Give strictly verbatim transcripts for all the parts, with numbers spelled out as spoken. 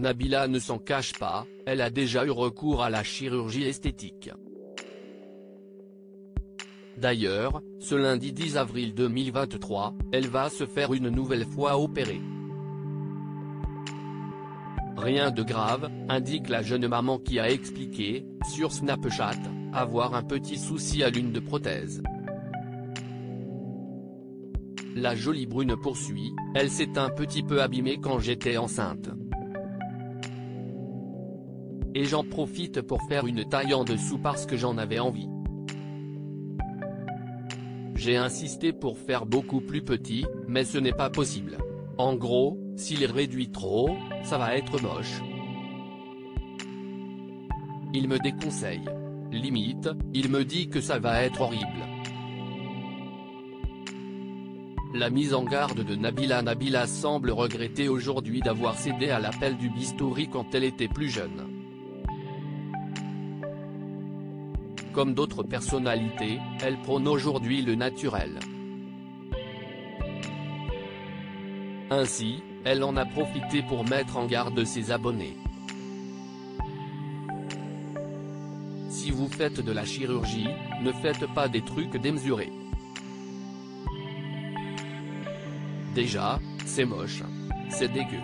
Nabila ne s'en cache pas, elle a déjà eu recours à la chirurgie esthétique. D'ailleurs, ce lundi dix avril deux mille vingt-trois, elle va se faire une nouvelle fois opérer. Rien de grave, indique la jeune maman qui a expliqué, sur Snapchat, avoir un petit souci à l'une de prothèses. La jolie brune poursuit, elle s'est un petit peu abîmée quand j'étais enceinte. Et j'en profite pour faire une taille en dessous parce que j'en avais envie. J'ai insisté pour faire beaucoup plus petit, mais ce n'est pas possible. En gros, s'il réduit trop, ça va être moche. Il me déconseille. Limite, il me dit que ça va être horrible. La mise en garde de Nabila Nabila semble regretter aujourd'hui d'avoir cédé à l'appel du bistouri quand elle était plus jeune. Comme d'autres personnalités, elle prône aujourd'hui le naturel. Ainsi, elle en a profité pour mettre en garde ses abonnés. Si vous faites de la chirurgie, ne faites pas des trucs démesurés. Déjà, c'est moche. C'est dégueu.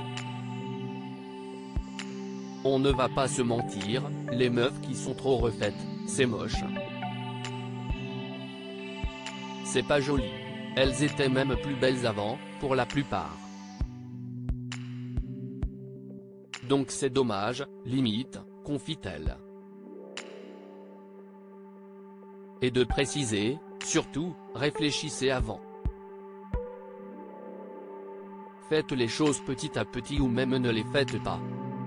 On ne va pas se mentir, les meufs qui sont trop refaites, c'est moche. C'est pas joli. Elles étaient même plus belles avant, pour la plupart. Donc c'est dommage, limite, confie-t-elle. Et de préciser, surtout, réfléchissez avant. Faites les choses petit à petit ou même ne les faites pas.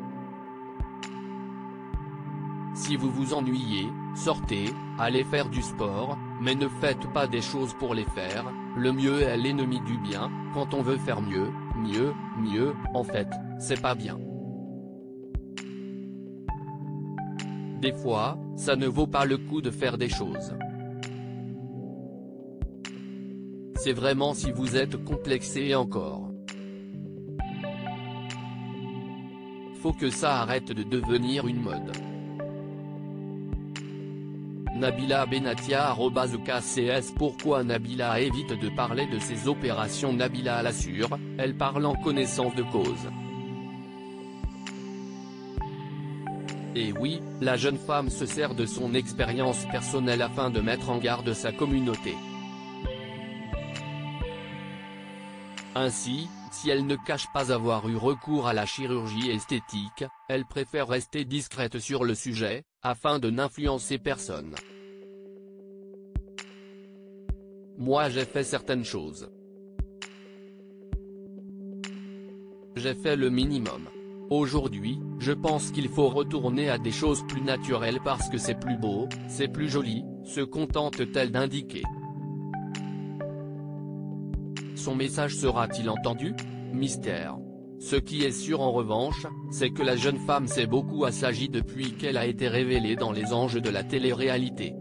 Si vous vous ennuyez, sortez, allez faire du sport, mais ne faites pas des choses pour les faire, le mieux est l'ennemi du bien, quand on veut faire mieux, mieux, mieux, en fait, c'est pas bien. Des fois, ça ne vaut pas le coup de faire des choses. C'est vraiment si vous êtes complexé et encore. Faut que ça arrête de devenir une mode. Nabila Benatia arobase K C S. Pourquoi Nabila évite de parler de ses opérations? Nabila l'assure, elle parle en connaissance de cause. Et oui, la jeune femme se sert de son expérience personnelle afin de mettre en garde sa communauté. Ainsi, si elle ne cache pas avoir eu recours à la chirurgie esthétique, elle préfère rester discrète sur le sujet, afin de n'influencer personne. Moi j'ai fait certaines choses. J'ai fait le minimum. Aujourd'hui, je pense qu'il faut retourner à des choses plus naturelles parce que c'est plus beau, c'est plus joli, se contente-t-elle d'indiquer. Son message sera-t-il entendu? Mystère. Ce qui est sûr en revanche, c'est que la jeune femme s'est beaucoup assagie depuis qu'elle a été révélée dans les anges de la télé-réalité.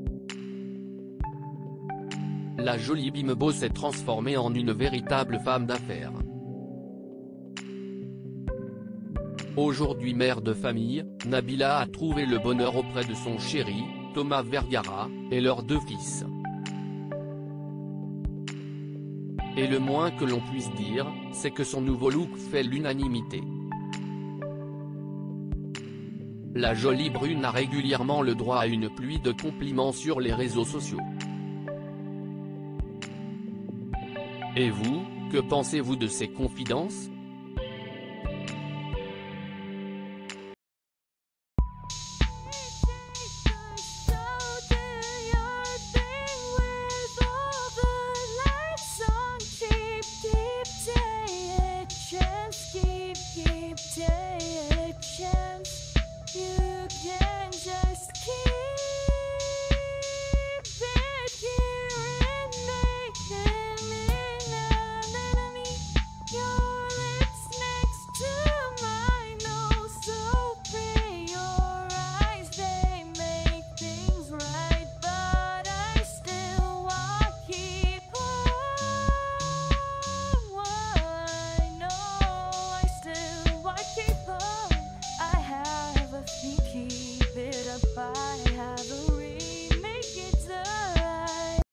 La jolie Bimbo s'est transformée en une véritable femme d'affaires. Aujourd'hui mère de famille, Nabila a trouvé le bonheur auprès de son chéri, Thomas Vergara, et leurs deux fils. Et le moins que l'on puisse dire, c'est que son nouveau look fait l'unanimité. La jolie brune a régulièrement le droit à une pluie de compliments sur les réseaux sociaux. Et vous, que pensez-vous de ces confidences?